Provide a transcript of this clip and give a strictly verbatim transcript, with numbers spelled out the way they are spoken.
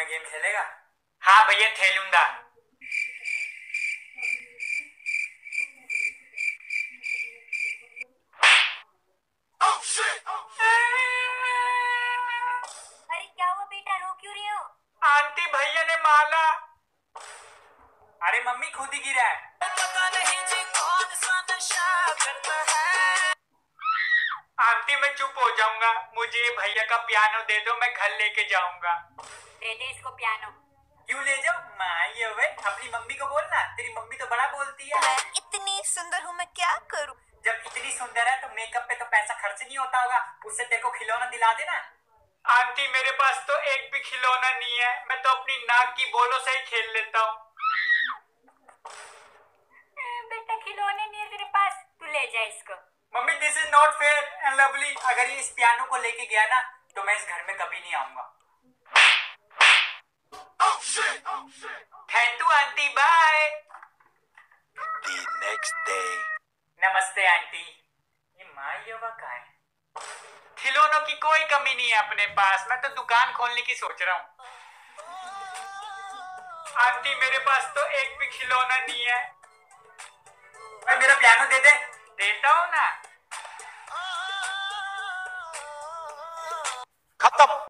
Game खेलेगा? हाँ भैया खेलूंगा। अरे क्या हुआ बेटा, रो क्यों रहे हो? आंटी भैया ने माला। अरे मम्मी खुद ही गिरा है। पता नहीं जी कौन सा नशा करता है। आंटी मैं चुप हो जाऊंगा, मुझे भैया का पियानो दे दो, मैं घर लेके जाऊंगा। दे दे इसको पियानो। क्यों ले जाओ माँ, ये वे अपनी मम्मी को बोलना, तेरी मम्मी तो बड़ा बोलती है। मैं इतनी सुंदर हूँ, मैं क्या करूँ? जब इतनी सुंदर है तो मेकअप पे तो पैसा खर्च नहीं होता होगा, उससे तेरे को खिलौना दिला देना। आंटी मेरे पास तो एक भी खिलौना नहीं है, मैं तो अपनी नाक की बोलों से ही खेल लेता हूँ। बेटा खिलौने नहीं है तेरे पास, तू ले जा इसको। Mummy this is not Fair and Lovely, अगर ये इस पियानो को लेके गया ना तो मैं इस घर में कभी नहीं आऊंगा। Thank you aunty, bye. The next day. नमस्ते आंटी। ये माँ युवा कहाँ है? खिलौनों की कोई कमी नहीं है अपने पास, मैं तो दुकान खोलने की सोच रहा हूँ। आंटी मेरे पास तो एक भी खिलौना नहीं है। भाई मेरा पियानो दे दे। देता हूँ ना। खत्म।